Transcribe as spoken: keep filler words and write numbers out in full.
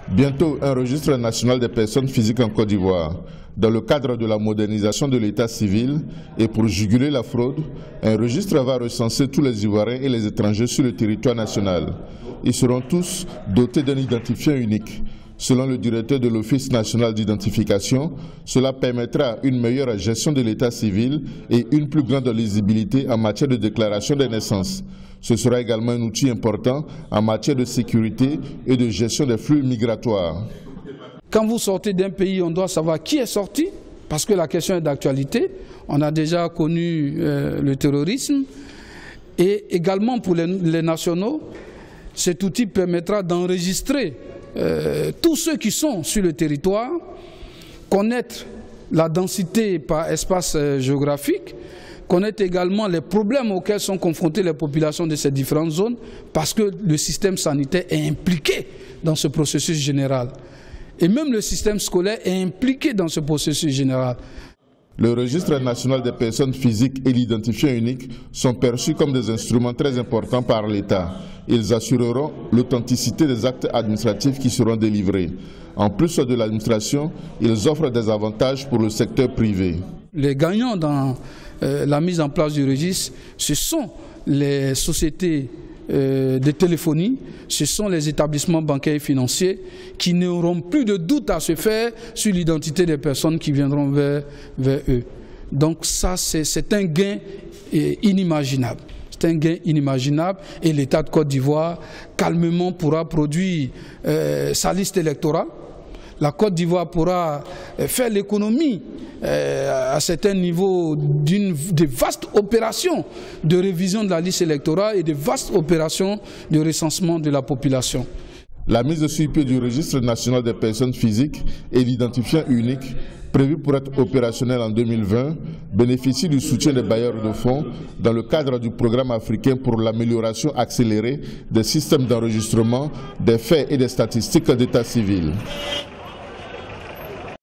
Bientôt, un registre national des personnes physiques en Côte d'Ivoire. Dans le cadre de la modernisation de l'état civil et pour juguler la fraude, un registre va recenser tous les Ivoiriens et les étrangers sur le territoire national. Ils seront tous dotés d'un identifiant unique. Selon le directeur de l'Office national d'identification, cela permettra une meilleure gestion de l'état civil et une plus grande lisibilité en matière de déclaration des naissances. Ce sera également un outil important en matière de sécurité et de gestion des flux migratoires. Quand vous sortez d'un pays, on doit savoir qui est sorti, parce que la question est d'actualité. On a déjà connu euh, le terrorisme. Et également pour les, les nationaux, cet outil permettra d'enregistrer euh, tous ceux qui sont sur le territoire, connaître la densité par espace euh, géographique, connaître également les problèmes auxquels sont confrontées les populations de ces différentes zones, parce que le système sanitaire est impliqué dans ce processus général. Et même le système scolaire est impliqué dans ce processus général. Le registre national des personnes physiques et l'identifiant unique sont perçus comme des instruments très importants par l'État. Ils assureront l'authenticité des actes administratifs qui seront délivrés. En plus de l'administration, ils offrent des avantages pour le secteur privé. Les gagnants dans euh, la mise en place du registre, ce sont les sociétés Euh, de téléphonie, ce sont les établissements bancaires et financiers qui n'auront plus de doute à se faire sur l'identité des personnes qui viendront vers, vers eux. Donc ça, c'est un gain eh, inimaginable. C'est un gain inimaginable et l'État de Côte d'Ivoire calmement pourra produire euh, sa liste électorale. La Côte d'Ivoire pourra faire l'économie à certains niveaux d'une de vastes opérations de révision de la liste électorale et de vastes opérations de recensement de la population. La mise sur pied du registre national des personnes physiques et l'identifiant unique, prévu pour être opérationnel en deux mille vingt, bénéficie du soutien des bailleurs de fonds dans le cadre du programme africain pour l'amélioration accélérée des systèmes d'enregistrement des faits et des statistiques d'état civil.